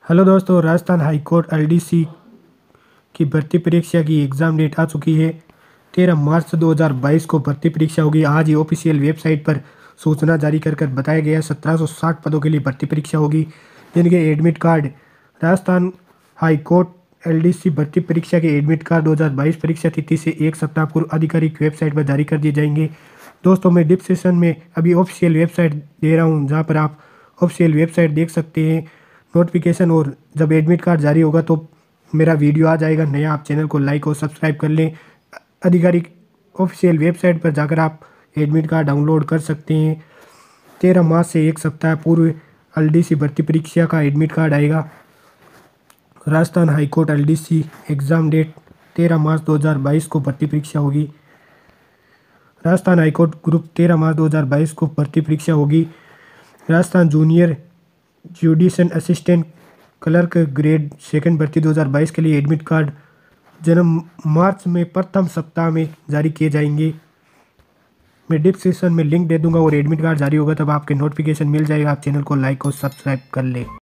Hello दोस्तों, Rajasthan high court LDC की भर्ती परीक्षा की एग्ज़ाम डेट आ चुकी है। 13 मार्च 2022 को भर्ती परीक्षा होगी। आज ही ऑफिशियल वेबसाइट पर सूचना जारी कर बताया गया 1760 पदों के लिए भर्ती परीक्षा होगी, जिनके admit card Rajasthan high court LDC भर्ती परीक्षा के एडमिट कार्ड 2022 परीक्षा तिथि से एक सप्ताह पूर्व आधिकारिक वेबसाइट पर जारी कर दिए जाएंगे। दोस्तों, मैं डिस्क्रिप्शन में अभी ऑफिशियल वेबसाइट दे रहा हूँ, जहाँ पर आप ऑफिशियल वेबसाइट देख सकते हैं नोटिफिकेशन, और जब एडमिट कार्ड जारी होगा तो मेरा वीडियो आ जाएगा नया। आप चैनल को लाइक और सब्सक्राइब कर लें। आधिकारिक ऑफिशियल वेबसाइट पर जाकर आप एडमिट कार्ड डाउनलोड कर सकते हैं। 13 मार्च से एक सप्ताह पूर्व एलडीसी भर्ती परीक्षा का एडमिट कार्ड आएगा। Rajasthan high court LDC exam date 13 मार्च 2022 को भर्ती परीक्षा होगी। राजस्थान हाईकोर्ट ग्रुप 13 मार्च 2022 को भर्ती परीक्षा होगी। Rajasthan junior judicial assistant clerk grade second भर्ती 2022 के लिए एडमिट कार्ड जन्म मार्च में प्रथम सप्ताह में जारी किए जाएंगे। मैं डिस्क्रिप्शन में लिंक दे दूंगा और एडमिट कार्ड जारी होगा तब आपके नोटिफिकेशन मिल जाएगा। आप चैनल को लाइक और सब्सक्राइब कर लें।